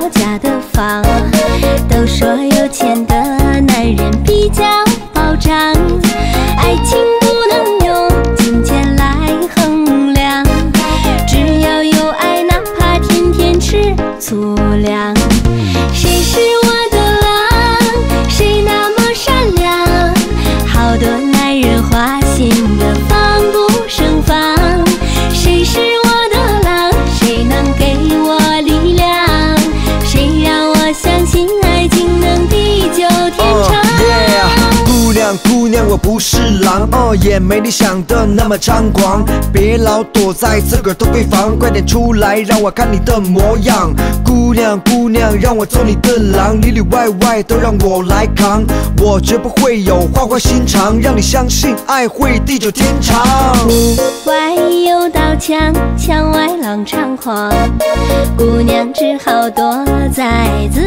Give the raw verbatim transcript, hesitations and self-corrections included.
家的房。都说有钱的男人比较保障，爱情不能用金钱来衡量，只要有爱，哪怕天天吃粗粮。谁是我的郎？谁那么善良？好多男人花心的防不胜防。谁是我的郎？谁能给我力量？谁让我相信爱情能地久天长？ uh, yeah. 姑娘，姑娘，我不是狼，哦，也没你想的那么猖狂。别老躲在自个儿的闺房，快点出来，让我看你的模样。姑娘，姑娘，让我做你的郎，里里外外都让我来扛。我绝不会有花花心肠，让你相信爱会地久天长。 屋外有道墙，墙外狼猖狂，姑娘只好躲在自